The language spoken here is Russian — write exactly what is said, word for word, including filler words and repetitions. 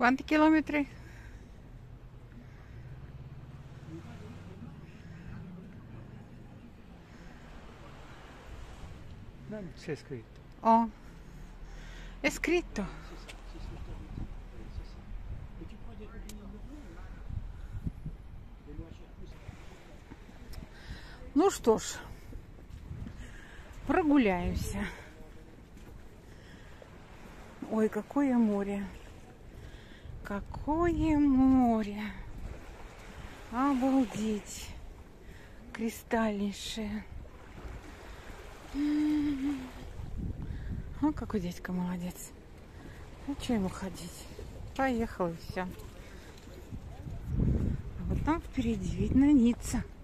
Quanti chilometri? Non c'è scritto. Oh, è scritto. Ну что ж, прогуляемся. Ой, какое море. Какое море. Обалдеть. Кристальнейшее. О, какой дядька молодец. Ну, что ему ходить? Поехал и все. А вот там впереди видно Ницца.